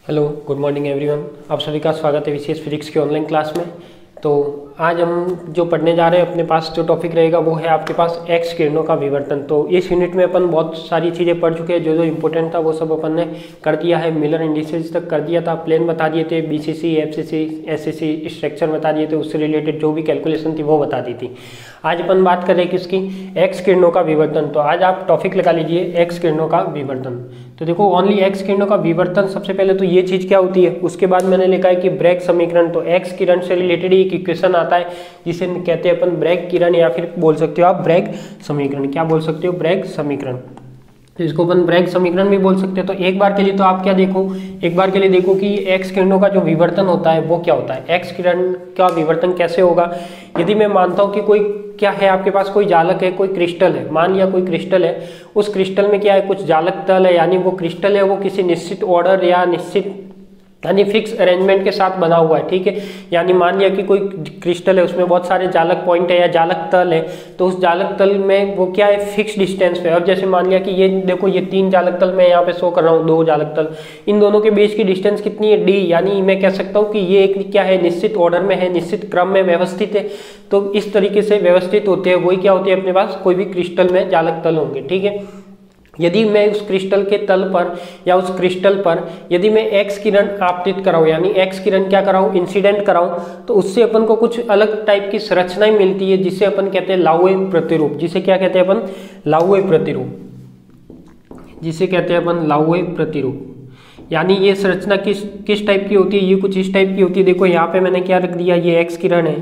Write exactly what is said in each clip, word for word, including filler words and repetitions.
Hello, good morning everyone. आप सभी का स्वागत है विशेष फिजिक्स की ऑनलाइन क्लास में। तो आज हम जो पढ़ने जा रहे हैं, अपने पास जो टॉपिक रहेगा वो है आपके पास एक्स किरणों का विवर्तन। तो इस यूनिट में अपन बहुत सारी चीज़ें पढ़ चुके हैं, जो जो इम्पोर्टेंट था वो सब अपन ने कर दिया है। मिलर इंडिसेस तक कर दिया था, प्लेन बता दिए थे, बीसीसी, एफसीसी, एससीसी स्ट्रक्चर बता दिए थे, उससे रिलेटेड जो भी कैलकुलेशन थी वो बता दी थी। आज अपन बात कर रहे हैं किसकी, एक्स किरणों का विवर्तन। तो आज आप टॉपिक लगा लीजिए एक्स किरणों का विवर्तन। तो देखो, ओनली एक्स किरणों का विवर्तन, सबसे पहले तो ये चीज़ क्या होती है, उसके बाद मैंने लिखा है कि ब्रैग समीकरण। तो एक्स किरण से रिलेटेड एक इक्वेशन आता है जिसे कहते हैं अपन ब्रैग किरण, या फिर बोल सकते हो आप ब्रैग समीकरण। क्या बोल सकते हो, ब्रैग समीकरण। तो इसको अपन ब्रैग समीकरण भी बोल सकते हैं। तो एक बार के लिए तो आप क्या देखो, एक बार के लिए देखो कि एक्स किरणों का जो विवर्तन होता है वो क्या होता है। एक्स किरण का विवर्तन कैसे होगा, यदि मैं मानता हूँ कि कोई क्या है, आपके पास कोई जालक है, कोई क्रिस्टल है, मान लिया कोई क्रिस्टल है, उस क्रिस्टल में क्या है, कुछ जालक तल है, यानी वो क्रिस्टल है वो किसी निश्चित ऑर्डर या निश्चित यानी फिक्स अरेंजमेंट के साथ बना हुआ है। ठीक है, यानी मान लिया कि कोई क्रिस्टल है, उसमें बहुत सारे जालक पॉइंट है या जालक तल है, तो उस जालक तल में वो क्या है, फिक्स डिस्टेंस पे। अब जैसे मान लिया कि ये देखो, ये तीन जालक तल मैं यहाँ पे शो कर रहा हूँ, दो जालक तल, इन दोनों के बीच की डिस्टेंस कितनी है, डी। यानी मैं कह सकता हूँ कि ये एक क्या है, निश्चित ऑर्डर में है, निश्चित क्रम में व्यवस्थित है। तो इस तरीके से व्यवस्थित होते हैं, वही क्या होते हैं अपने पास, कोई भी क्रिस्टल में जालक तल होंगे। ठीक है, यदि मैं उस क्रिस्टल के तल पर या उस क्रिस्टल पर यदि मैं एक्स किरण आपतित कराऊं, यानी एक्स किरण क्या कराऊं, इंसिडेंट कराऊं, तो उससे अपन को कुछ अलग टाइप की संरचनाएं मिलती है, जिसे अपन कहते हैं लाउवे प्रतिरूप। जिसे क्या कहते हैं अपन, लाउवे प्रतिरूप, जिसे कहते हैं अपन लाउवे प्रतिरूप। यानी ये संरचना किस किस टाइप की होती है, ये कुछ इस टाइप की होती है। देखो यहाँ पे मैंने क्या रख दिया, ये एक्स किरण है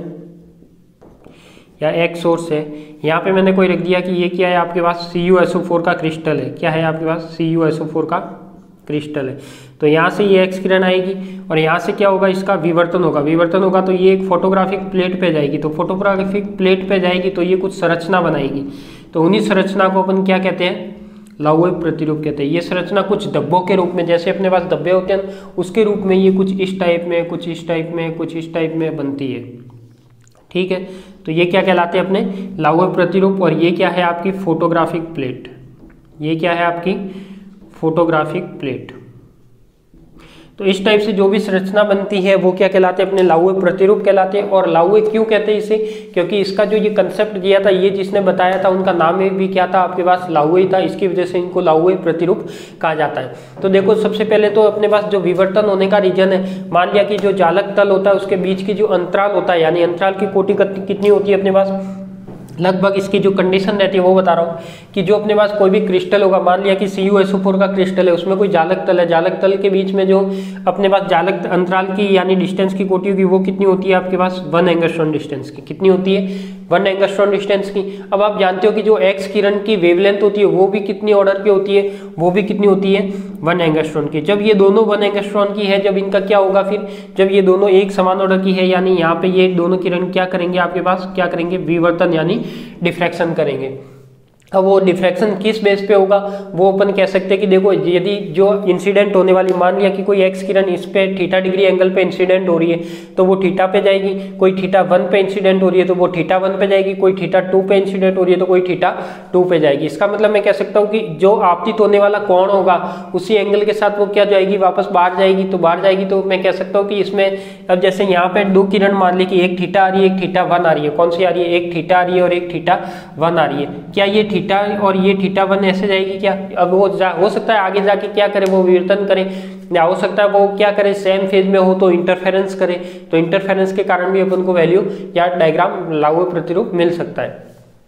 या एक्स सोर्स है, यहाँ पे मैंने कोई रख दिया कि ये क्या है, आपके पास C U S O four का क्रिस्टल है। क्या है आपके पास, C U S O four का क्रिस्टल है। तो यहाँ से ये एक्स किरण आएगी और यहाँ से क्या होगा, इसका विवर्तन होगा। विवर्तन होगा तो ये एक फोटोग्राफिक प्लेट पे जाएगी। तो फोटोग्राफिक प्लेट पे जाएगी तो ये कुछ संरचना बनाएगी। तो उन्हीं संरचना को अपन क्या कहते हैं, लाउवे प्रतिरूप कहते हैं। ये संरचना कुछ डब्बों के रूप में, जैसे अपने पास डब्बे होते हैं उसके रूप में, ये कुछ इस टाइप में, कुछ इस टाइप में, कुछ इस टाइप में बनती है। ठीक है, तो ये क्या कहलाते हैं अपने लाउवे प्रतिरूप। और ये क्या है आपकी फोटोग्राफिक प्लेट, ये क्या है आपकी फोटोग्राफिक प्लेट। तो इस टाइप से जो भी संरचना बनती है वो क्या कहलाते हैं, अपने लाउवे प्रतिरूप कहलाते हैं। और लाउवे क्यों कहते हैं इसे, क्योंकि इसका जो ये कंसेप्ट दिया था, ये जिसने बताया था, उनका नाम भी क्या था आपके पास, लाउवे ही था। इसकी वजह से इनको लाउवे प्रतिरूप कहा जाता है। तो देखो, सबसे पहले तो अपने पास जो विवर्तन होने का रीजन है, मान लिया कि जो जालक तल होता है उसके बीच की जो अंतराल होता है, यानी अंतराल की कोटि कितनी होती है अपने पास, लगभग इसकी जो कंडीशन रहती है वो बता रहा हूँ कि जो अपने पास कोई भी क्रिस्टल होगा, मान लिया कि C U S O four का क्रिस्टल है, उसमें कोई जालक तल है, जालक तल के बीच में जो अपने पास जालक अंतराल की यानी डिस्टेंस की कोटि होगी वो कितनी होती है आपके पास, वन एंगस्ट्रॉम डिस्टेंस की। कितनी होती है, वन एंगस्ट्रॉम डिस्टेंस की। अब आप जानते हो कि जो एक्स किरण की वेवलेंथ होती है वो भी कितनी ऑर्डर की होती है, वो भी कितनी होती है, वन एंगस्ट्रॉम की। जब ये दोनों वन एंगस्ट्रॉम की है, जब इनका क्या होगा फिर, जब ये दोनों एक समान ऑर्डर की है, यानी यहाँ पे ये दोनों किरण क्या करेंगे आपके पास, क्या करेंगे, विवर्तन यानी डिफ्रैक्शन करेंगे। अब वो डिफ्रैक्शन किस बेस पे होगा, वो अपन कह सकते हैं कि देखो, यदि जो इंसिडेंट होने वाली, मान लिया कि कोई एक्स किरण इस पे थीटा डिग्री एंगल पे इंसिडेंट हो रही है तो वो थीटा पे जाएगी, कोई थीटा वन पे इंसिडेंट हो रही है तो वो थीटा वन पे जाएगी, कोई थीटा टू पे इंसिडेंट हो रही है तो कोई थीटा टू पे जाएगी। इसका मतलब मैं कह सकता हूँ कि जो आपतित होने वाला कोण होगा उसी एंगल के साथ वो क्या जाएगी, वापस बाहर जाएगी। तो बाहर जाएगी तो मैं कह सकता हूँ कि इसमें, अब जैसे यहाँ पे दो किरण मान ली कि एक थीटा आ रही है, एक थीटा वन आ रही है। कौन सी आ रही है, एक थीटा आ रही है और एक थीटा वन आ रही है। क्या ये थीटा और ये थीटा वन ऐसे जाएगी क्या, अब वो हो सकता है आगे जाके क्या करे, वो विवर्तन करे, या हो सकता है वो क्या करे, सेम फेज में हो तो इंटरफेरेंस करे। तो इंटरफेरेंस के कारण भी अपन को वैल्यू या डायग्राम लाउवे प्रतिरूप मिल सकता है।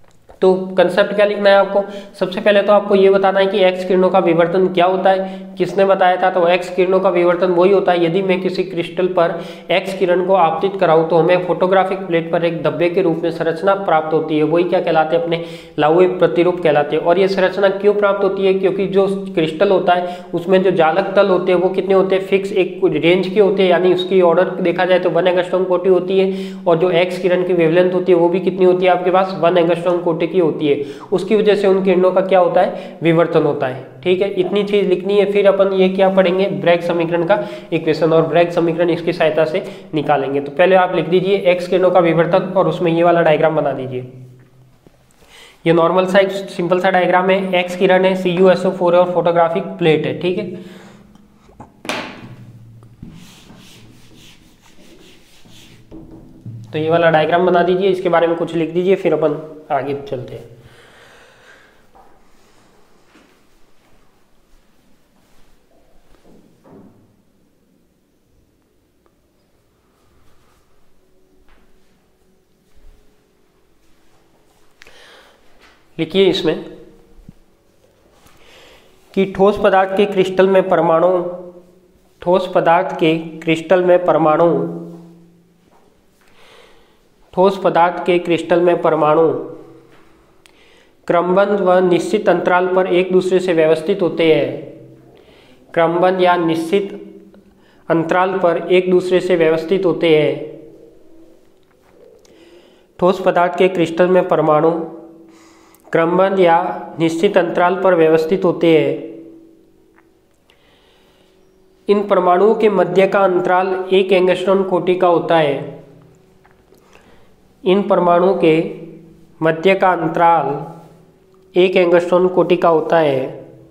तो कंसेप्ट क्या लिखना है आपको, सबसे पहले तो आपको ये बताना है कि एक्स किरणों का विवर्तन क्या होता है, किसने बताया था। तो एक्स किरणों का विवर्तन वही होता है, यदि मैं किसी क्रिस्टल पर एक्स किरण को आपतित कराऊं तो हमें फोटोग्राफिक प्लेट पर एक धब्बे के रूप में संरचना प्राप्त होती है, वही क्या कहलाते हैं, अपने लाउवे प्रतिरूप कहलाते हैं। और ये संरचना क्यों प्राप्त होती है, क्योंकि जो क्रिस्टल होता है उसमें जो जालक तल होते हैं वो कितने होते हैं, फिक्स एक रेंज के होते हैं, यानी उसकी ऑर्डर देखा जाए तो वन एंगस्ट्रॉम कोटि होती है। और जो एक्स किरण की वेवलेंथ होती है वो भी कितनी होती है आपके पास, वन एंगस्ट्रॉम कोटि की होती है। उसकी वजह से उन किरणों का क्या होता है, विवर्तन होता है। ठीक है, इतनी चीज लिखनी है। फिर अपन ये क्या पढ़ेंगे, ब्रैग समीकरण का इक्वेशन, और ब्रैग समीकरण इसकी सहायता से निकालेंगे। तो पहले आप लिख दीजिए एक्स किरणों का विवर्तन और उसमें ये वाला डायग्राम बना दीजिए। ये नॉर्मल सा एक सिंपल सा डायग्राम है, एक्स किरण है, C U S O four है और फोटोग्राफिक प्लेट है। ठीक है, तो ये वाला डायग्राम बना दीजिए, इसके बारे में कुछ लिख दीजिए, फिर अपन आगे चलते हैं। लिखिए इसमें कि ठोस पदार्थ के क्रिस्टल में परमाणु ठोस पदार्थ के क्रिस्टल में परमाणु ठोस पदार्थ के क्रिस्टल में परमाणु क्रमबद्ध व निश्चित अंतराल पर एक दूसरे से व्यवस्थित होते हैं। क्रमबद्ध या निश्चित अंतराल पर एक दूसरे से व्यवस्थित होते हैं। ठोस पदार्थ के क्रिस्टल में परमाणु क्रमबद्ध या निश्चित अंतराल पर व्यवस्थित होते हैं। इन परमाणुओं के मध्य का अंतराल एक एंगस्ट्रॉन कोटि का होता है। इन परमाणुओं के मध्य का अंतराल एक एंगस्ट्रॉन कोटि का होता है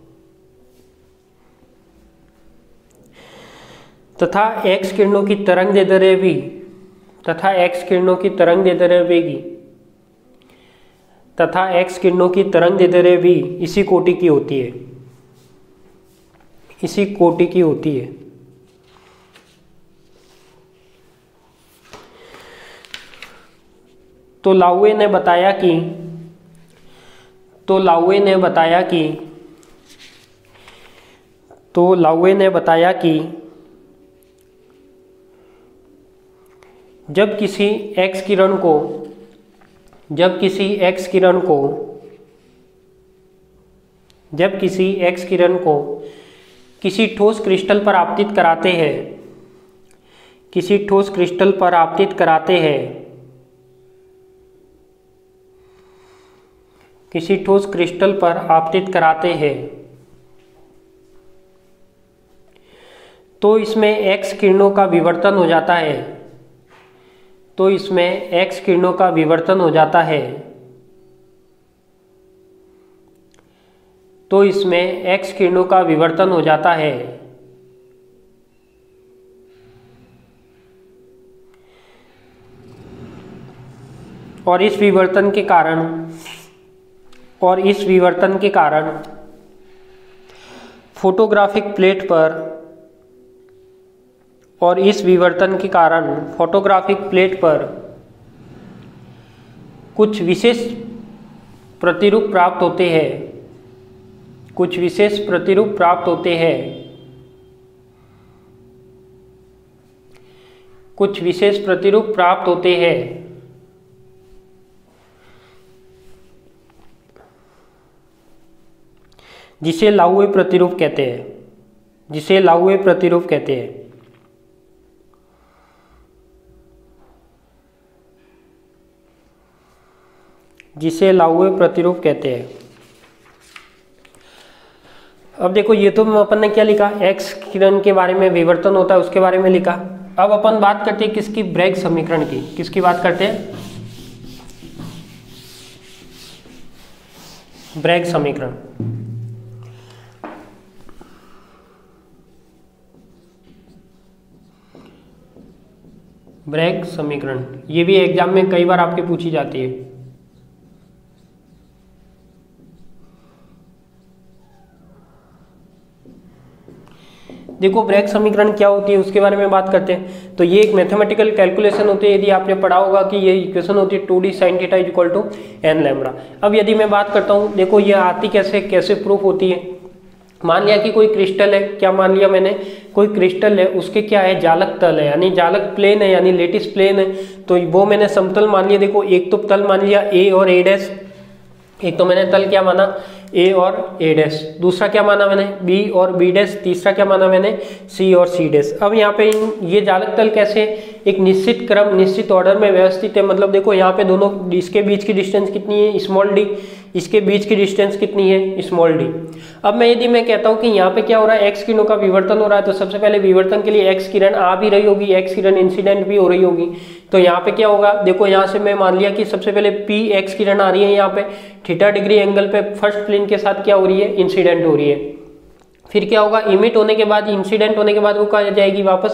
तथा एक्स किरणों की तरंगदैर्ध्य भी तथा एक्स किरणों की तरंगदैर्ध्य भी तथा एक्स किरणों की तरंगदैर्ध्य भी इसी कोटि की होती है इसी कोटि की होती है। तो लाउए ने बताया कि तो लाउए ने बताया कि तो लाउए ने बताया कि जब किसी एक्स किरण को जब किसी एक्स किरण को जब किसी एक्स किरण को किसी ठोस क्रिस्टल पर आपतित कराते हैं किसी ठोस क्रिस्टल पर आपतित कराते हैं किसी ठोस क्रिस्टल पर आपतित कराते हैं तो इसमें एक्स किरणों का विवर्तन हो जाता है तो इसमें एक्स किरणों का विवर्तन हो जाता है तो इसमें एक्स किरणों का विवर्तन हो जाता है और इस विवर्तन के कारण और इस विवर्तन के कारण फोटोग्राफिक प्लेट पर और इस विवर्तन के कारण फोटोग्राफिक प्लेट पर कुछ विशेष प्रतिरूप प्राप्त होते हैं कुछ विशेष प्रतिरूप प्राप्त होते हैं कुछ विशेष प्रतिरूप प्राप्त होते हैं जिसे लाउए प्रतिरूप कहते हैं जिसे लाउए प्रतिरूप कहते हैं जिसे लाउए प्रतिरूप कहते हैं। अब देखो ये तो अपन ने क्या लिखा, एक्स किरण के बारे में विवर्तन होता है उसके बारे में लिखा। अब अपन बात करते हैं किसकी, ब्रैग समीकरण की। किसकी बात करते हैं, ब्रैग समीकरण। ब्रैग समीकरण ये भी एग्जाम में कई बार आपके पूछी जाती है। देखो ब्रैग समीकरण क्या होती है उसके बारे में बात करते हैं। तो ये एक मैथमेटिकल कैलकुलेशन होती है। यदि आपने पढ़ा होगा कि ये इक्वेशन होती है two D sine theta is equal to N lambda. अब यदि मैं बात करता हूँ, देखो ये आती कैसे कैसे प्रूफ होती है। मान लिया कि कोई क्रिस्टल है, क्या मान लिया मैंने, कोई क्रिस्टल है, उसके क्या है, जालक तल है, यानी जालक प्लेन है, यानी लेटिस प्लेन है। तो वो मैंने समतल मान लिया। देखो एक तो तल मान लिया ए और ए डैश, एक तो मैंने तल क्या माना ए और ए डैश, दूसरा क्या माना मैंने बी और बी डैश, तीसरा क्या माना मैंने सी और सी डैश। अब यहाँ पे ये जालक तल कैसे एक निश्चित क्रम निश्चित ऑर्डर में व्यवस्थित है। मतलब देखो यहाँ पे दोनों, इसके बीच की डिस्टेंस कितनी है, स्मॉल डी, इसके बीच की डिस्टेंस कितनी है, स्मॉल डी। अब मैं यदि मैं कहता हूँ कि यहाँ पे क्या हो रहा है, एक्स किरणों का विवर्तन हो रहा है, तो सबसे पहले विवर्तन के लिए एक्स किरण आ भी रही होगी, एक्स किरण इंसिडेंट भी हो रही होगी। तो यहाँ पे क्या होगा, देखो यहाँ से मैं मान लिया कि सबसे पहले पी एक्स किरण आ रही है, यहाँ पे थीटा डिग्री एंगल पे फर्स्ट प्लेन के साथ क्या हो रही है, इंसिडेंट हो रही है। फिर क्या होगा, इमिट होने के बाद, इंसिडेंट होने के बाद वो कहाँ जाएगी, वापस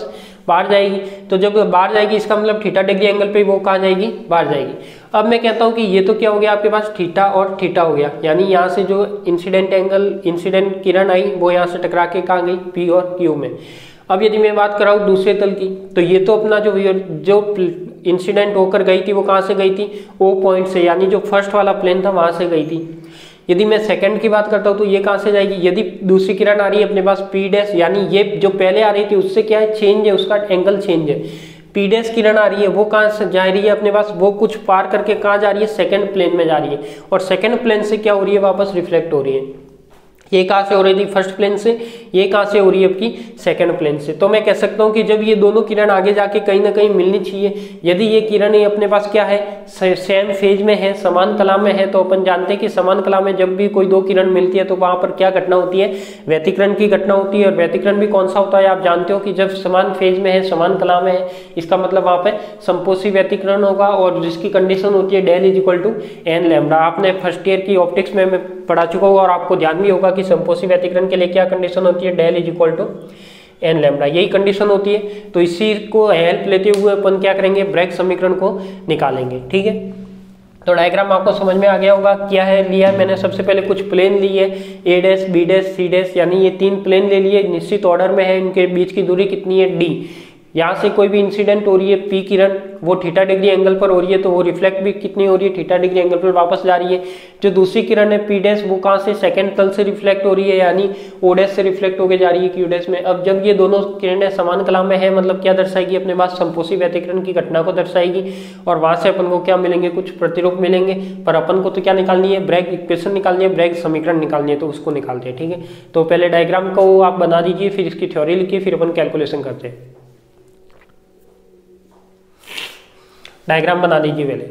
बाहर जाएगी। तो जब बाहर जाएगी इसका मतलब थीटा डिग्री एंगल पे वो कहाँ जाएगी, बाहर जाएगी। अब मैं कहता हूँ कि ये तो क्या हो गया आपके पास थीटा और थीटा हो गया, यानी यहाँ से जो इंसिडेंट एंगल इंसिडेंट किरण आई वो यहाँ से टकरा के कहाँ गई, पी और क्यू में। अब यदि मैं बात कराऊँ दूसरे तल की, तो ये तो अपना जो जो इंसिडेंट होकर गई थी वो कहाँ से गई थी, ओ पॉइंट से, यानी जो फर्स्ट वाला प्लेन था वहां से गई थी। यदि मैं सेकंड की बात करता हूँ तो ये कहाँ से जाएगी, यदि दूसरी किरण आ रही है अपने पास पी डैश, यानी ये जो पहले आ रही थी उससे क्या है, चेंज है, उसका एंगल चेंज है। पी डैश किरण आ रही है वो कहाँ से जा रही है अपने पास, वो कुछ पार करके कहाँ जा रही है, सेकंड प्लेन में जा रही है, और सेकंड प्लेन से क्या हो रही है, वापस रिफ्लेक्ट हो रही है। ये कहाँ से हो रही थी, फर्स्ट प्लेन से, ये कहाँ से हो रही है आपकी, सेकंड प्लेन से। तो मैं कह सकता हूँ कि जब ये दोनों किरण आगे जाके कहीं ना कहीं मिलनी चाहिए, यदि ये किरण अपने पास क्या है, सेम फेज में है, समान कला में है, तो अपन जानते हैं कि समान कला में जब भी कोई दो किरण मिलती है तो वहां पर क्या घटना होती है, व्यतिकरण की घटना होती है। और व्यतिकरण भी कौन सा होता है, आप जानते हो कि जब समान फेज में है, समान कला में है, इसका मतलब वहां पे संपोषी व्यतिकरण होगा, और जिसकी कंडीशन होती है del is equal to N lambda. आपने फर्स्ट ईयर की ऑप्टिक्स में मैं पढ़ा चुका हूँ और आपको ध्यान भी होगा कि संपोषी व्यतिकरण के लिए क्या कंडीशन होती है, del is equal to N lambda, यही कंडीशन होती है। तो इसी को हेल्प लेते हुए अपन क्या करेंगे, ब्रैग समीकरण को निकालेंगे। ठीक है, तो डायग्राम आपको समझ में आ गया होगा। क्या है लिया है मैंने, सबसे पहले कुछ प्लेन ली है, A dash B dash C dash, यानी ये तीन प्लेन ले लिए, निश्चित ऑर्डर में है, इनके बीच की दूरी कितनी है, डी। यहाँ से कोई भी इंसिडेंट हो रही है पी किरण, वो थीटा डिग्री एंगल पर हो रही है, तो वो रिफ्लेक्ट भी कितनी हो रही है, थीटा डिग्री एंगल पर वापस जा रही है। जो दूसरी किरण है पी डैश, वो कहाँ से, सेकंड तल से रिफ्लेक्ट हो रही है, यानी ओ डैश से रिफ्लेक्ट होकर जा रही है क्यू डैश में। अब जब ये दोनों किरणें समान कला में है, मतलब क्या दर्शाएगी, अपने पास संपोषी व्यतिकरण की घटना को दर्शाएगी, और वहां से अपन को क्या मिलेंगे, कुछ प्रतिरूप मिलेंगे। पर अपन को तो क्या निकालनी है, ब्रैग इक्वेशन निकालनी है, ब्रैग समीकरण निकालनी है, तो उसको निकालते हैं। ठीक है, तो पहले डायग्राम को आप बना दीजिए, फिर इसकी थ्योरी लिखिए, फिर अपन कैलकुलेशन करते हैं। डायग्राम बना लीजिए पहले।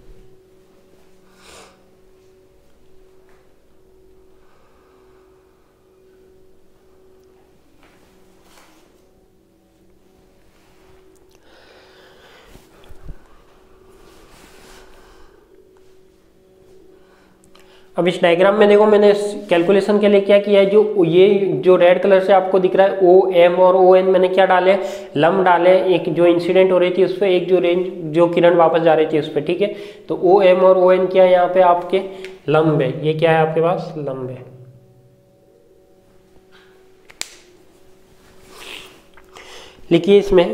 अब इस डायग्राम में देखो मैंने कैलकुलेशन के लिए क्या किया है, जो ये जो रेड कलर से आपको दिख रहा है ओ एम और ओ एन, मैंने क्या डाले, लंब डाले, एक जो इंसिडेंट हो रही थी उस पर, एक जो रेंज जो किरण वापस जा रही थी उस पर। ठीक है, तो ओ एम और ओ एन क्या है, यहाँ पे आपके लंब है, ये क्या है आपके पास, लंब है। लिखिए इसमें,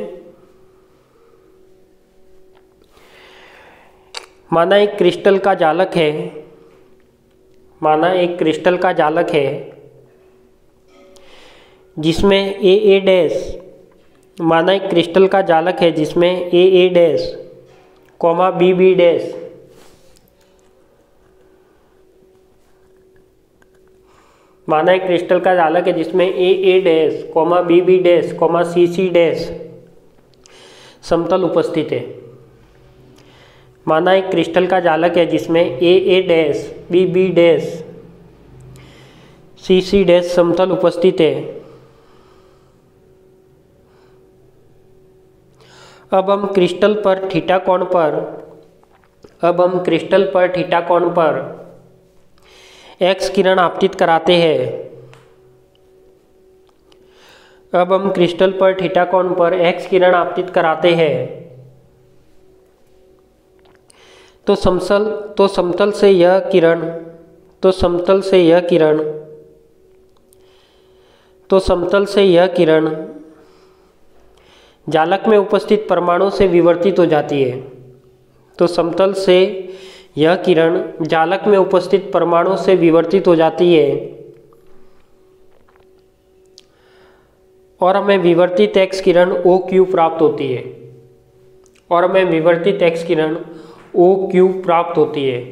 माना एक क्रिस्टल का जालक है, माना एक क्रिस्टल का जालक है जिसमें ए ए डैश, माना एक क्रिस्टल का जालक है जिसमें A A dash comma B B dash माना एक क्रिस्टल का जालक है जिसमें A A dash comma B B dash comma C C dash समतल उपस्थित है। माना एक क्रिस्टल का जालक है जिसमें A A dash B B dash C C dash समतल उपस्थित है। अब हम क्रिस्टल पर थीटा कोण पर अब हम क्रिस्टल पर थीटा कोण पर एक्स किरण आपतित कराते हैं। अब हम क्रिस्टल पर थीटा कोण पर एक्स किरण आपतित कराते हैं तो समतल तो समतल से यह किरण तो समतल से यह किरण तो समतल से यह किरण जालक में उपस्थित परमाणु से विवर्तित हो जाती है। तो समतल से यह किरण जालक में उपस्थित परमाणु से विवर्तित हो जाती है और हमें विवर्तित एक्स किरण ओ क्यू प्राप्त होती है और हमें विवर्तित एक्स किरण ओ क्यू प्राप्त होती है।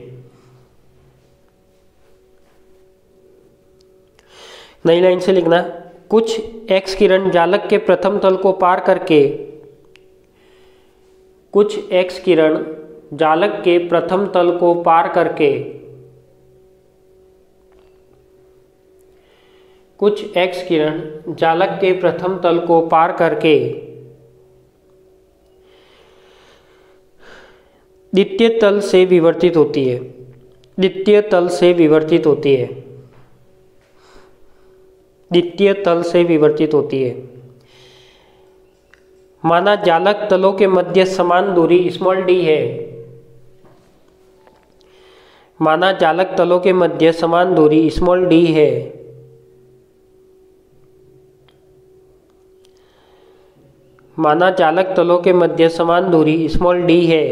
नई लाइन से लिखना, कुछ एक्स किरण जालक के प्रथम तल को पार करके कुछ एक्स किरण जालक के प्रथम तल को पार करके कुछ एक्स किरण जालक के प्रथम तल को पार करके द्वितीय तल से विवर्तित होती है द्वितीय तल से विवर्तित होती है द्वितीय तल से विवर्तित होती है। माना जालक तलों के मध्य समान दूरी स्मॉल डी है। माना जालक तलों के मध्य समान दूरी स्मॉल डी है। माना जालक तलों के मध्य समान दूरी स्मॉल डी है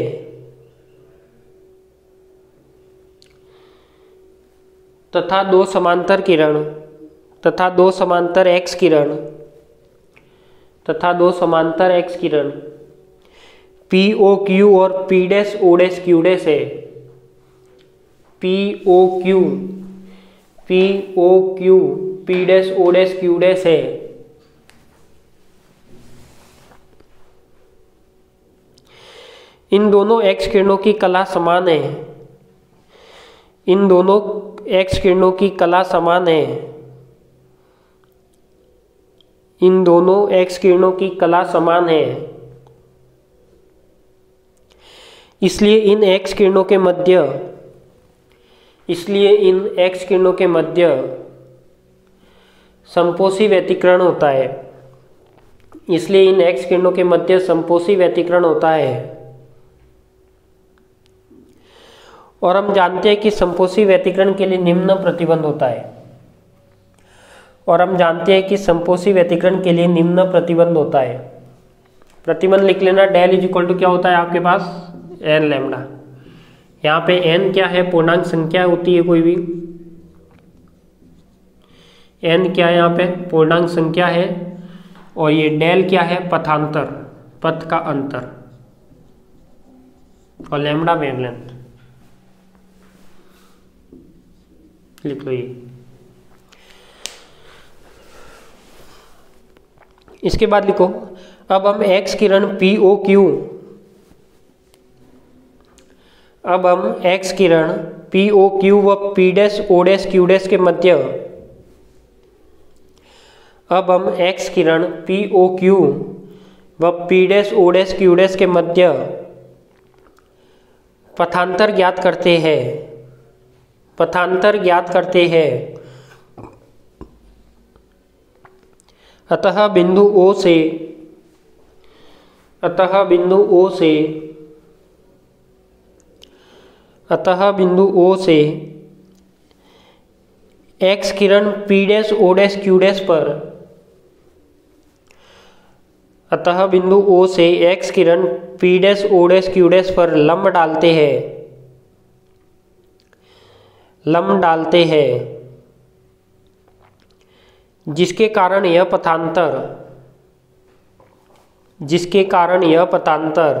तथा दो समांतर किरण तथा दो समांतर एक्स किरण तथा दो समांतर एक्स किरण पी ओ क्यू और P dash O dash Q dash है। P O Q P O Q P dash O dash Q dash है। इन दोनों एक्स किरणों की कला समान है। इन दोनों एक्स किरणों की कला समान है। इन दोनों एक्स किरणों की कला समान है। इसलिए इन एक्स किरणों के मध्य इसलिए इन एक्स किरणों के मध्य समपोषी व्यतिकरण होता है। इसलिए इन एक्स किरणों के मध्य समपोषी व्यतिकरण होता है। और हम जानते हैं कि समपोषी व्यतिकरण के लिए निम्न प्रतिबंध होता है। और हम जानते हैं कि समपोषी व्यतिकरण के लिए निम्न प्रतिबंध होता है। प्रतिबंध लिख लेना, डेल इज इक्वल टू क्या होता है आपके पास एन लैम्डा। यहाँ पे एन क्या है, पूर्णांक संख्या होती है कोई भी। एन क्या है यहाँ पे, पूर्णांक संख्या है। और ये डेल क्या है, पथांतर, पथ का अंतर। और लैम्डा वेवलेंथ लिख लो ये। इसके बाद लिखो, अब हम एक्स किरण पी ओ क्यू अब हम एक्स किरण पी ओ क्यू व P dash O dash Q dash के मध्य अब हम एक्स किरण पी ओ क्यू व P dash O dash Q dash के मध्य पथांतर ज्ञात करते हैं पथांतर ज्ञात करते हैं अतः बिंदु O से अतः बिंदु O से अतः बिंदु O से एक्स किरण P dash O dash Q dash पर अतः बिंदु O से एक्स किरण P dash O dash Q dash पर लंब डालते हैं लंब डालते हैं जिसके कारण यह पथांतर जिसके कारण यह पथांतर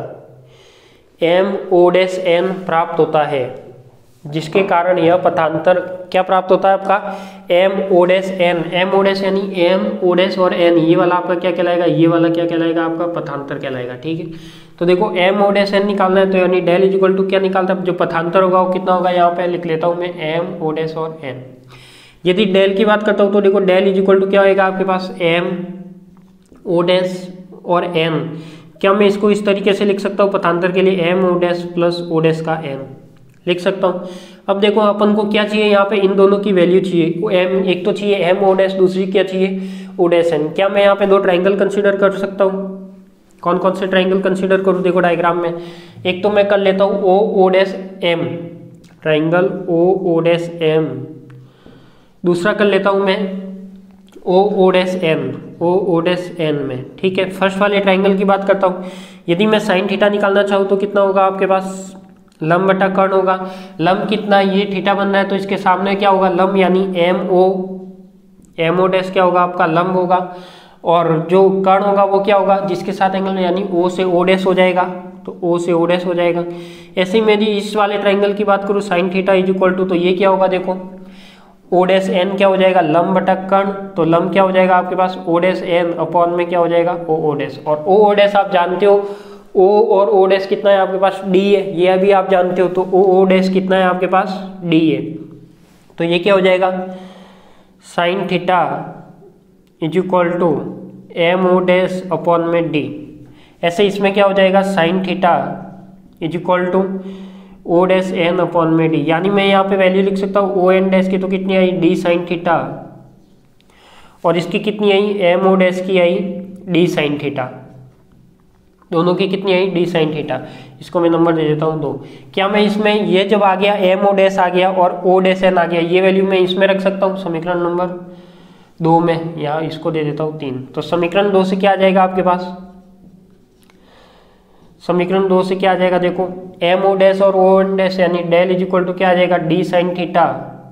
एम ओ डैश एन प्राप्त होता है जिसके कारण यह पथांतर क्या प्राप्त होता है आपका M O dash N M O dash यानी एम ओ डैश और एन, ये वाला आपका क्या कहलाएगा, ये वाला क्या कहलाएगा आपका पथांतर कहलाएगा। ठीक है, तो देखो एम ओ डैश एन निकालना है तो यानी डेल इज इक्वल टू क्या निकालता है, जो पथांतर होगा वो कितना होगा, यहाँ पे लिख लेता हूँ मैं एम ओ डैश और एन। यदि डेल की बात करता हूँ तो देखो डेल इज इक्वल टू क्या होगा आपके पास एम ओ डैश और एन। क्या मैं इसको इस तरीके से लिख सकता हूँ पथांतर के लिए M O dash plus O dash का एन लिख सकता हूँ। अब देखो अपन को क्या चाहिए, यहाँ पे इन दोनों की वैल्यू चाहिए। एम एक तो चाहिए एम ओ डैश, दूसरी क्या चाहिए ओ डैश एन। क्या मैं यहाँ पे दो ट्राइंगल कंसीडर कर सकता हूँ, कौन कौन से ट्राइंगल कंसीडर करूँ, देखो डायग्राम में एक तो मैं कर लेता हूँ O O dash M, triangle O O dash M. दूसरा कर लेता हूँ मैं O O dash N, O O dash N में। ठीक है, फर्स्ट वाले ट्राइंगल की बात करता हूँ। यदि मैं साइन थीटा निकालना चाहूँ तो कितना होगा आपके पास, लंब बटा कर्ण होगा। लंब कितना, ये थीटा बन रहा है तो इसके सामने क्या होगा लंब, यानी M O M O dash क्या होगा आपका लंब होगा। और जो कर्ण होगा वो क्या होगा, जिसके साथ एंगल में, यानी ओ से ओ डैश हो जाएगा, तो ओ से ओ डैश हो जाएगा। ऐसे ही मैं यदि इस वाले ट्राइंगल की बात करूँ sine theta is equal to, तो ये क्या होगा देखो ओ डैश एन क्या हो जाएगा लंब बटा कर्ण, तो लंब क्या हो जाएगा आपके पास ओ डैश एन अपॉन में क्या हो जाएगा ओ ओ डैश। और ओ ओ डैश आप जानते हो ओ और ओ डैश कितना है आपके पास डी है, ये अभी आप जानते हो। तो ओ ओ डैश कितना है आपके पास डी है, तो ये क्या हो जाएगा sine theta is equal to M O dash upon में डी। ऐसे इसमें क्या हो जाएगा sine theta is equal to O dash N upon में डी, यानी मैं यहाँ पे वैल्यू लिख सकता हूँ ओ एन डैश की तो कितनी आई डी साइन थीटा, और इसकी कितनी आई एम ओ डैश की आई डी साइन थीटा। दोनों की कितनी आई डी साइन थीटा, इसको मैं नंबर दे देता हूँ दो। क्या मैं इसमें ये जब आ गया एम ओ डैश आ गया और ओ डैश एन आ गया, ये वैल्यू मैं इसमें रख सकता हूँ समीकरण नंबर दो में, या इसको दे देता हूँ तीन। तो समीकरण दो से क्या आ जाएगा आपके पास, समीकरण दो से क्या आ जाएगा, देखो एम ओ डैश और ओ एन डैश यानी डेल इज इक्वल टू क्या आ जाएगा, D sine theta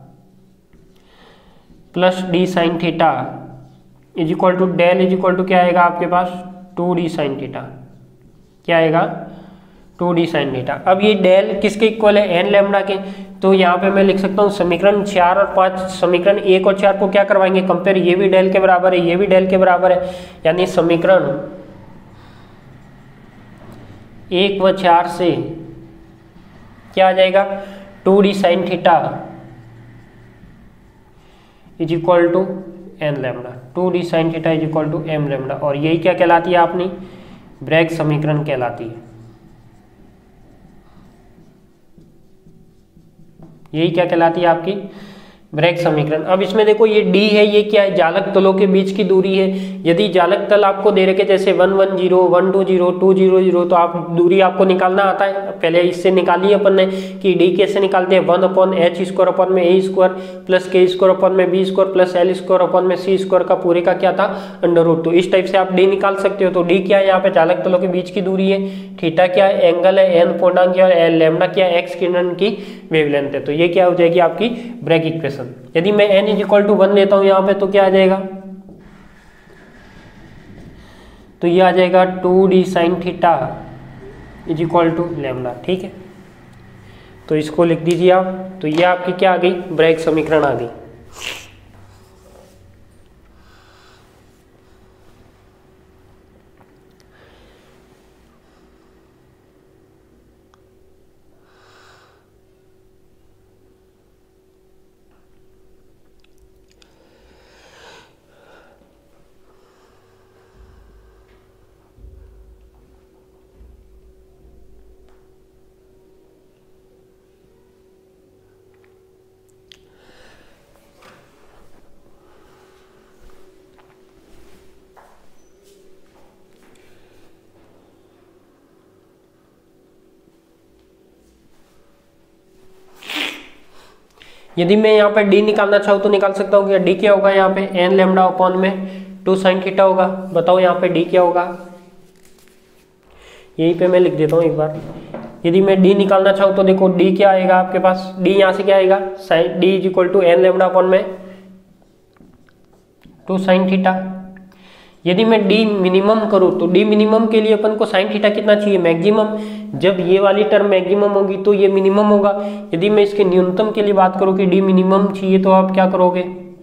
plus D sine theta is equal to del is equal to क्या आएगा आपके पास टू डी साइन थीटा, क्या आएगा टू डी साइन थीटा। अब ये डेल किसके इक्वल है, एन लैम्डा के, तो यहाँ पे मैं लिख सकता हूँ समीकरण चार और पाँच, समीकरण एक और चार को क्या करवाएंगे कंपेयर, ये भी डेल के बराबर है, ये भी डेल के बराबर है, यानी समीकरण एक व चार से क्या आ जाएगा two D sine theta is equal to N lambda, two D sine theta is equal to M lambda, और यही क्या कहलाती है आपने ब्रैग समीकरण कहलाती है, यही क्या कहलाती है आपकी ब्रैग समीकरण। अब इसमें देखो ये डी है, ये क्या है, जालक तलों के बीच की दूरी है। यदि जालक तल आपको दे रखे जैसे one one zero one two zero two zero zero, तो आप दूरी आपको निकालना आता है, पहले इससे निकाली अपन ने कि डी कैसे निकालते हैं, one upon H square upon में A square plus K square upon में B square plus L square upon में सी स्क्वायर का पूरे का क्या था अंडर रूट। तो इस टाइप से आप डी निकाल सकते हो। तो डी क्या है यहाँ पे जालक तलों के बीच की दूरी है, थीटा क्या है एंगल है, एन पूर्णांक है, और एल लैम्डा क्या है एक्स किरण की वेवलेंथ है। तो ये क्या हो जाएगी आपकी ब्रैग इक्वेशन। यदि मैं n is equal to one लेता हूं यहां पे तो क्या आ जाएगा, तो ये आ जाएगा two D sine theta is equal to lambda, ठीक है। तो इसको लिख दीजिए आप। तो ये आपकी क्या आ गई ब्रैग समीकरण आ गई। यदि मैं यहाँ पे d निकालना चाहूँ तो निकाल सकता हूँ। d क्या होगा यहाँ पे n लैम्डा अपॉन में टू साइन थीटा होगा। बताओ यहाँ पे d क्या होगा, यहीं पे मैं लिख देता हूँ एक बार। यदि मैं d निकालना चाहूँ तो देखो d क्या आएगा आपके पास, d यहाँ से क्या आएगा sine d is equal to N lambda upon में टू साइन थीटा। यदि मैं d मिनिमम करूँ तो d मिनिमम के लिए अपन को साइन थीटा कितना चाहिए मैक्सिमम, जब ये वाली टर्म मैक्सिमम होगी तो ये मिनिमम होगा। यदि मैं इसके न्यूनतम के लिए बात करूँ कि d मिनिमम चाहिए तो आप क्या करोगे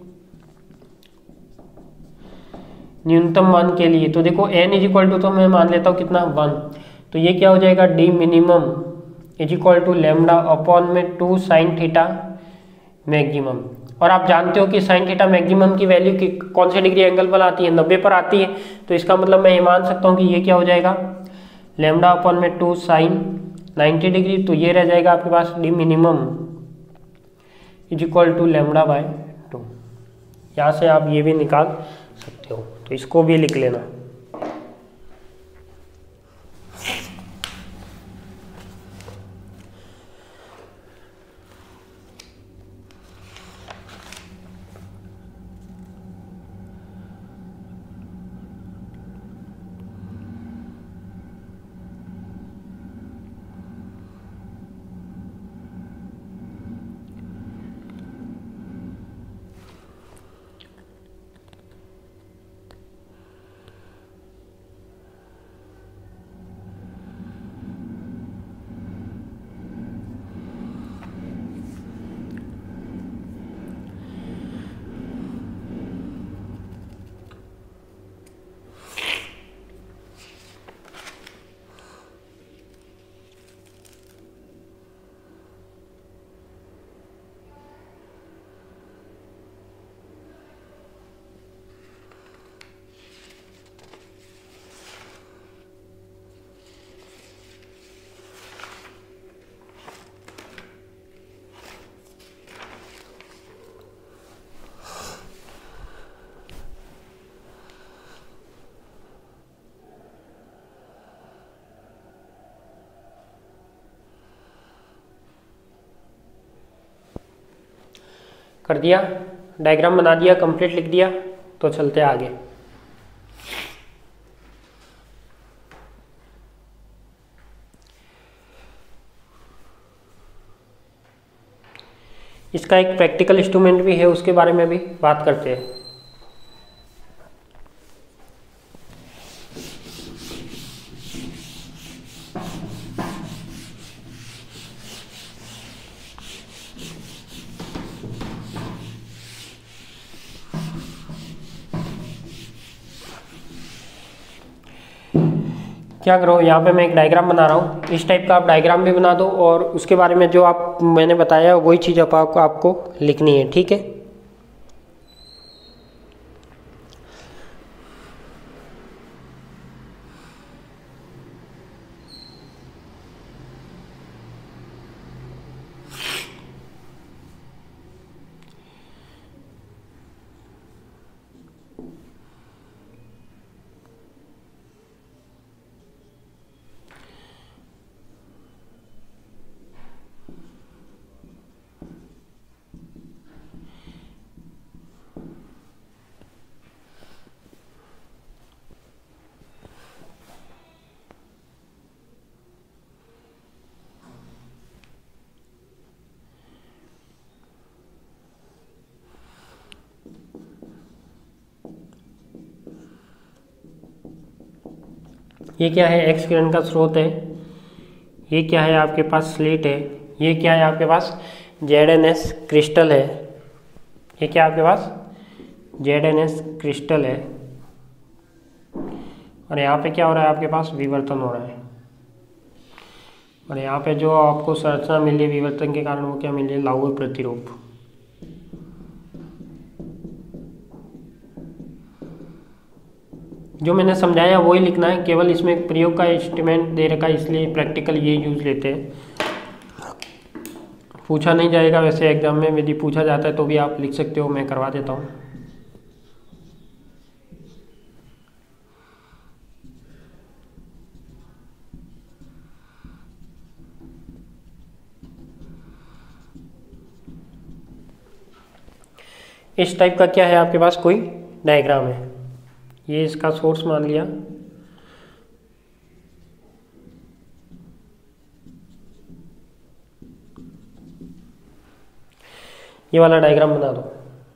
न्यूनतम मान के लिए, तो देखो n इज इक्वल टू तो मैं मान लेता हूँ कितना वन, तो ये क्या हो जाएगा d minimum is equal to lambda upon में टू साइन थीटा मैक्सिमम। और आप जानते हो कि साइन थीटा मैक्सिमम की वैल्यू की कौन से डिग्री एंगल पर आती है, नब्बे पर आती है। तो इसका मतलब मैं ये मान सकता हूँ कि ये क्या हो जाएगा लैम्डा अपॉन में टू साइन नाइन्टी डिग्री। तो ये रह जाएगा आपके पास D minimum is equal to lambda by two. यहाँ से आप ये भी निकाल सकते हो, तो इसको भी लिख लेना। कर दिया, डायग्राम बना दिया, कंप्लीट लिख दिया। तो चलते आगे। इसका एक प्रैक्टिकल इंस्ट्रूमेंट भी है, उसके बारे में भी बात करते हैं। क्या करो, यहाँ पे मैं एक डायग्राम बना रहा हूँ, इस टाइप का आप डायग्राम भी बना दो और उसके बारे में जो आप मैंने बताया वही चीज़ आप आपको आपको लिखनी है, ठीक है। ये क्या है, एक्स किरण का स्रोत है। ये क्या है, आपके पास स्लिट है। ये क्या है, आपके पास जेड एन एस क्रिस्टल है। ये क्या आपके पास जेड एन एस क्रिस्टल है। और यहाँ पे क्या हो रहा है, आपके पास विवर्तन हो रहा है। और यहाँ पे जो आपको संरचना मिल रही है विवर्तन के कारण, वो क्या मिल रही है, लौह प्रतिरूप। जो मैंने समझाया वही लिखना है, केवल इसमें प्रयोग का इंस्ट्रूमेंट दे रखा है, इसलिए प्रैक्टिकल ये यूज लेते हैं। पूछा नहीं जाएगा वैसे एग्जाम में, यदि पूछा जाता है तो भी आप लिख सकते हो, मैं करवा देता हूँ। इस टाइप का क्या है, आपके पास कोई डायग्राम है। ये इसका सोर्स मान लिया। ये वाला डायग्राम बना दो।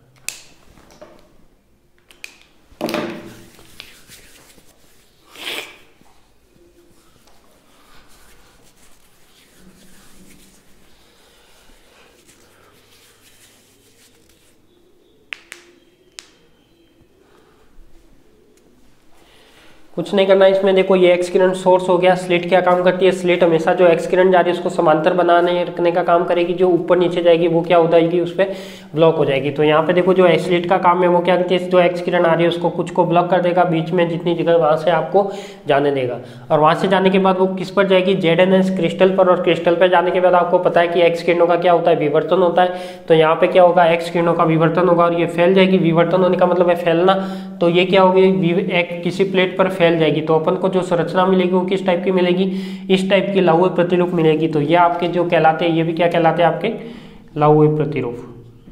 कुछ नहीं करना इसमें, देखो ये एक्स किरण सोर्स हो गया। स्लिट क्या काम करती है, स्लिट हमेशा जो एक्स किरण जा रही है उसको समांतर बनाने रखने का काम करेगी। जो ऊपर नीचे जाएगी वो क्या हो जाएगी, उस पर ब्लॉक हो जाएगी। तो यहाँ पे देखो जो स्लिट का काम है वो क्या करती है, जो एक्स किरण आ रही है उसको कुछ को ब्लॉक कर देगा, बीच में जितनी जगह वहाँ से आपको जाने देगा। और वहाँ से जाने के बाद वो किस पर जाएगी, जेड एन एस क्रिस्टल पर। और क्रिस्टल पर जाने के बाद आपको पता है कि एक्स किरणों का क्या होता है, विवर्तन होता है। तो यहाँ पे क्या होगा, एक्स किरणों का विवर्तन होगा और ये फैल जाएगी। विवर्तन होने का मतलब है फैलना। तो ये क्या होगी, एक किसी प्लेट पर फैल जाएगी। तो अपन को जो संरचना मिलेगी वो किस टाइप की मिलेगी, इस टाइप की लौह प्रतिरूप मिलेगी। तो ये आपके जो कहलाते हैं, ये भी क्या कहलाते हैं, आपके लौह प्रतिरूप।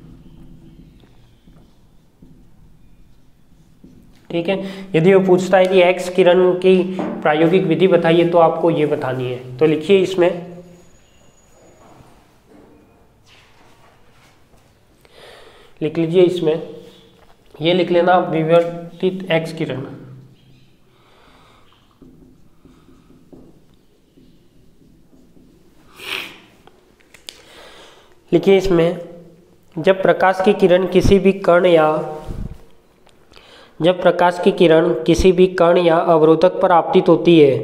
ठीक है। यदि वो पूछता है कि एक्स किरण की प्रायोगिक विधि बताइए, तो आपको ये बतानी है। तो लिखिए इसमें, लिख लीजिए इसमें, ये लिख लेना विवर्तित एक्स किरण। लिखिए इसमें, जब प्रकाश की किरण किसी भी कण या जब प्रकाश की किरण किसी भी कण या अवरोधक पर आपतित होती है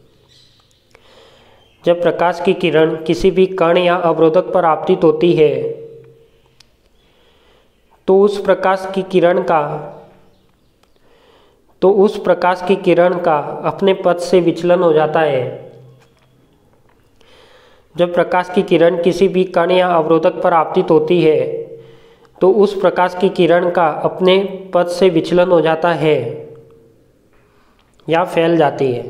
जब प्रकाश की किरण किसी भी कण या अवरोधक पर आपतित होती है तो उस प्रकाश की किरण का तो उस प्रकाश की किरण का अपने पथ से विचलन हो जाता है। जब प्रकाश की किरण किसी भी कण या अवरोधक पर आपतित होती है तो उस प्रकाश की किरण का अपने पथ से विचलन हो जाता है या फैल जाती है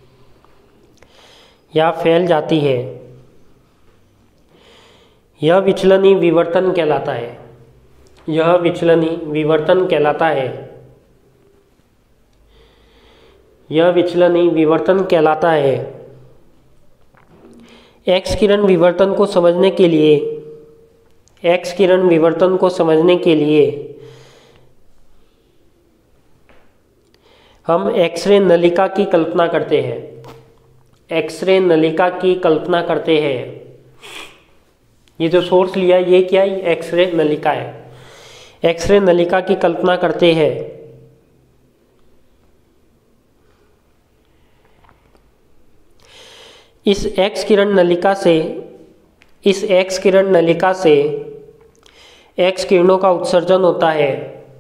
या फैल जाती है यह विचलन ही विवर्तन कहलाता है। यह विचलन ही विवर्तन कहलाता है। यह विचलन ही विवर्तन कहलाता है। एक्स किरण विवर्तन को समझने के लिए एक्स किरण विवर्तन को समझने के लिए हम एक्सरे नलिका की कल्पना करते हैं। एक्सरे नलिका की कल्पना करते हैं। ये जो सोर्स लिया है ये क्या है? एक्सरे नलिका है। एक्सरे नलिका की कल्पना करते हैं। इस एक्स किरण नलिका से इस एक्स किरण नलिका से एक्स किरणों का उत्सर्जन होता है।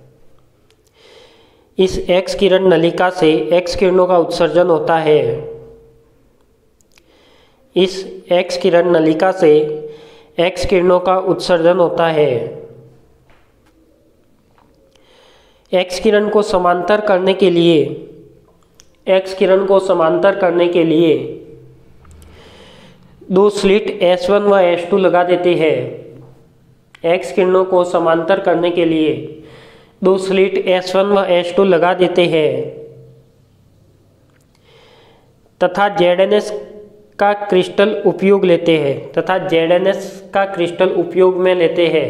इस एक्स किरण नलिका से एक्स किरणों का उत्सर्जन होता है। इस एक्स किरण नलिका से एक्स किरणों का उत्सर्जन होता है। एक्स किरण को समांतर करने के लिए एक्स किरण को समांतर करने के लिए दो स्लिट एस वन व एस टू लगा देते हैं। एक्स किरणों को समांतर करने के लिए दो स्लिट एस वन व एस टू लगा देते हैं तथा जेड एन एस का क्रिस्टल उपयोग लेते हैं तथा जेड एन एस का क्रिस्टल उपयोग में लेते हैं।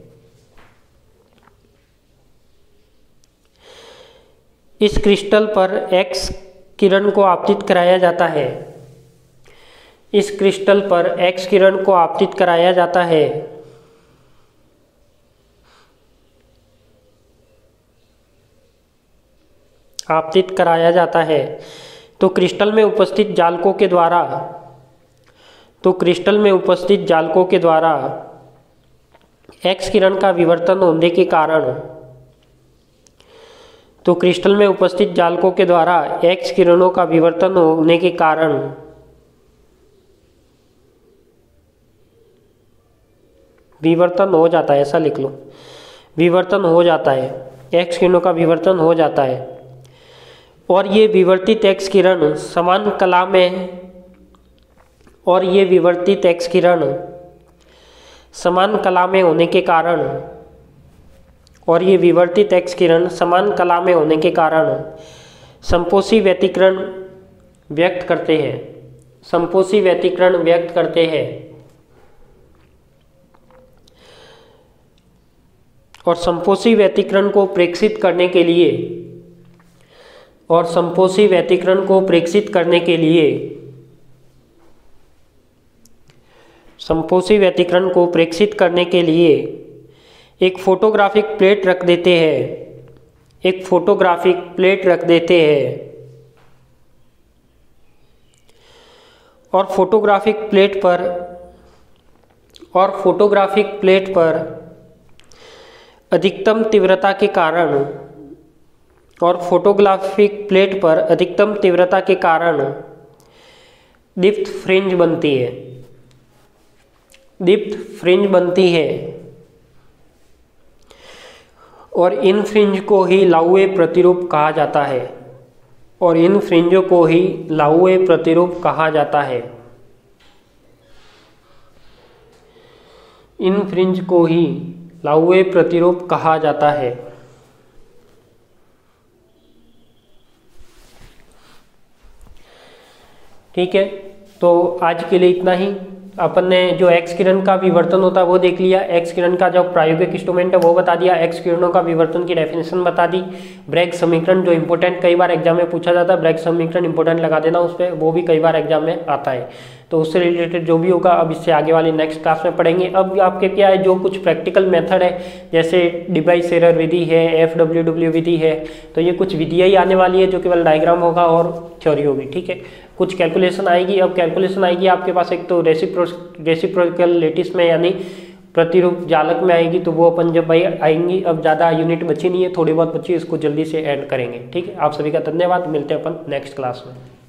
इस क्रिस्टल पर एक्स किरण को आपतित कराया जाता है। इस क्रिस्टल पर एक्स किरण को आपतित कराया जाता है। आपतित कराया जाता है तो क्रिस्टल में उपस्थित जालकों के द्वारा तो क्रिस्टल में उपस्थित जालकों के द्वारा एक्स किरण का विवर्तन होने के कारण तो क्रिस्टल में उपस्थित जालकों के द्वारा एक्स किरणों का विवर्तन होने के कारण विवर्तन हो जाता है। ऐसा लिख लो, विवर्तन हो जाता है। एक्स किरणों का विवर्तन हो जाता है और ये विवर्तित एक्स किरण समान कला में और ये विवर्तित एक्स किरण समान कला में होने के कारण और ये विवर्तित एक्स किरण समान कला में होने के कारण संपोषी व्यतिकरण व्यक्त करते हैं। संपोषी व्यतिकरण व्यक्त करते हैं और संपोषी व्यतिकरण को प्रेक्षित करने के लिए और संपोषी व्यतिकरण को प्रेक्षित करने के लिए संपोषी व्यतिकरण को प्रेक्षित करने के लिए एक फोटोग्राफिक प्लेट रख देते हैं। एक फोटोग्राफिक प्लेट रख देते हैं और फोटोग्राफिक प्लेट पर और फोटोग्राफिक प्लेट पर अधिकतम तीव्रता के कारण और फोटोग्राफिक प्लेट पर अधिकतम तीव्रता के कारण दीप्त फ्रिंज बनती है। दीप्त फ्रिंज बनती है और इन फ्रिंज को ही लाउए प्रतिरूप कहा जाता है और इन फ्रिंजों को ही लाउए प्रतिरूप कहा जाता है। इन फ्रिंज को ही लाउए प्रतिरूप कहा जाता है। ठीक है, तो आज के लिए इतना ही। अपन ने जो एक्स किरण का विवर्तन होता है वो देख लिया। एक्स किरण का जो प्रायोगिक इंस्ट्रूमेंट है वो बता दिया। एक्स किरणों का विवर्तन की डेफिनेशन बता दी। ब्रैग समीकरण जो इंपॉर्टेंट कई बार एग्जाम में पूछा जाता है, ब्रैग समीकरण इंपॉर्टेंट लगा देना उस पर, वो भी कई बार एग्जाम में आता है। तो उससे रिलेटेड जो भी होगा अब इससे आगे वाली नेक्स्ट क्लास में पढ़ेंगे। अब आपके क्या है, जो कुछ प्रैक्टिकल मेथड है जैसे डिवाइस एरर विधि है, एफ डब्ल्यू डब्ल्यू विधि है, तो ये कुछ विधियाँ ही आने वाली है जो केवल डायग्राम होगा और थ्योरी होगी। ठीक है, कुछ कैलकुलेशन आएगी। अब कैलकुलेशन आएगी आपके पास एक तो रेसिप्रो रेसिप्रोकल लेटिस में यानी प्रतिरूप जालक में आएगी, तो वो अपन जब भाई आएंगी, अब ज़्यादा यूनिट बची नहीं है, थोड़ी बहुत बची, इसको जल्दी से ऐड करेंगे। ठीक है, आप सभी का धन्यवाद। मिलते हैं अपन नेक्स्ट क्लास में।